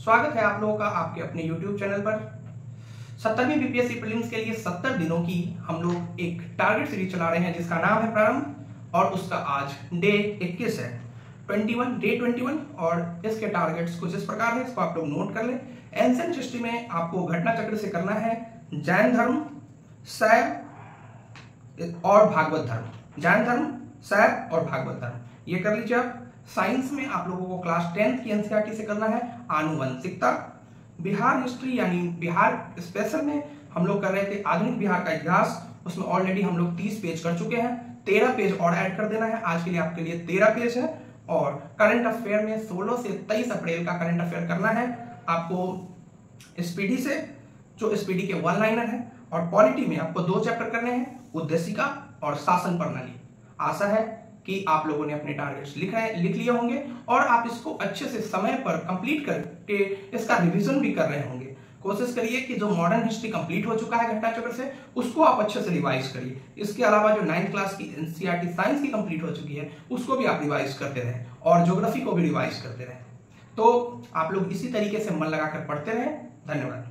स्वागत है आप लोगों का आपके अपने YouTube चैनल पर। 70वीं बीपीएससी प्रीलिम्स के लिए 70 दिनों की हम लोग एक टारगेट सीरीज चला रहे हैं जिसका नाम है प्रारंभ और उसका आज डे 21 है, डे 21। और इसके टारगेट्स कुछ इस प्रकार है, इसको आप लोग नोट कर लें। एंशिएंट हिस्ट्री में आपको घटना चक्र से करना है जैन धर्म, शैव और भागवत धर्म। जैन धर्म, शैव और भागवत धर्म, ये कर लीजिए आप। साइंस में आप लोगों को क्लास 10th की एनसीईआरटी से करना है आनुवंशिकता। बिहार हिस्ट्री यानी बिहार स्पेशल में हम लोग कर रहे थे आधुनिक बिहार का इतिहास, उसमें ऑलरेडी हम लोग 30 पेज कर चुके हैं, 13 पेज और ऐड कर देना है। आज के लिए आपके लिए 13 पेज है। और करंट अफेयर में 16 से 23 अप्रैल का करंट अफेयर करना है आपको स्पीडी से, जो स्पीडी के वन लाइनर है। और पॉलिटी में आपको 2 चैप्टर करने हैं, उद्देशिका और शासन प्रणाली। आशा है कि आप लोगों ने अपने टारगेट्स लिख लिए होंगे और आप इसको अच्छे से समय पर कंप्लीट करके इसका रिवीजन भी कर रहे होंगे। कोशिश करिए कि जो मॉडर्न हिस्ट्री कंप्लीट हो चुका है घटना चक्र से, उसको आप अच्छे से रिवाइज करिए। इसके अलावा जो 9th क्लास की एनसीईआरटी साइंस की कंप्लीट हो चुकी है उसको भी आप रिवाइज करते रहें और ज्योग्राफी को भी रिवाइज करते रहें। तो आप लोग इसी तरीके से मन लगाकर पढ़ते रहें। धन्यवाद।